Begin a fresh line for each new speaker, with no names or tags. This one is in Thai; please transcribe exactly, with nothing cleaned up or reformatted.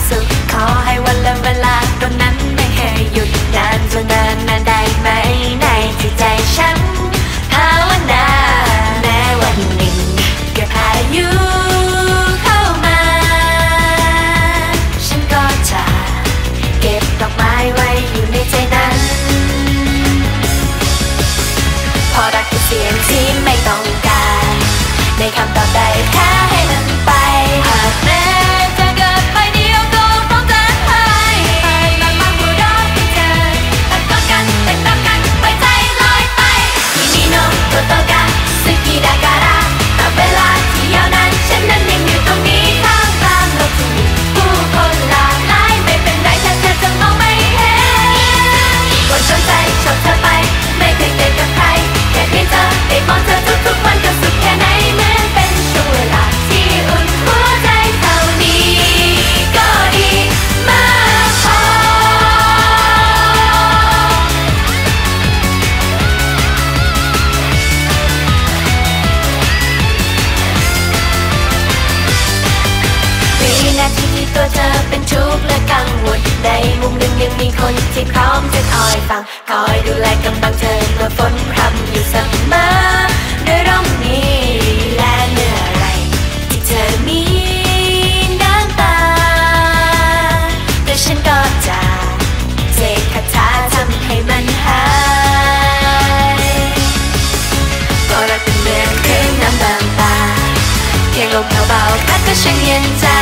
สุขขอให้วันและเวลาตรงนั้นไม่เคยหยุดนานจนนานนานได้ไหมในจิตใจฉันภาวนาแม้วันหนึ่งเกิดพายุเข้ามาฉันก็จะเก็บดอกไม้ไว้อยู่ในใจนั้นพอรักคือเสียงที่ไม่ต้องการในคำตอบใดแค่ให้มันไปหากแม้จะเกิดไปเดียวก็พร้อมจะให้มากมากผู้รอที่เจอตัดกอดกันเป็นรักกันไว้ใจลอยไปที่นี่โนโตโตกะสึกิดาการะตราบเวลาที่ยาวนานฉันนั้นยังอยู่ตรงนี้ท่ามกลางโลกที่มีผู้คนหลากหลายไม่เป็นไรถ้าเธอจะมองไม่เห็นกดสนใจชอบเธอไปไม่เคยเกิดกับใครแค่เพียงเธอได้มองเธอทุกๆวันก็สุขแค่ไหนเหมือนเป็นช่วงเวลาที่อุ่นหัวใจเท่านี้ก็ดีมากพอวินาทีที่ตัวเธอเป็นทุกข์และกังวลในมุมหนึ่งยังมีคนที่พร้อมจะคอยฟังคอยดูแลกำลังเธอเมื่อฝนพรำอยู่เสมอด้วยร่มนี้และเมื่อไรที่เธอมีน้ำตาแต่ฉันก็จะเสกคาถาทำให้มันหายก็รักเป็นเหมือนคลื่นน้ำบางตาเพียงลมเบาๆพัดก็ช่างเย็นใจ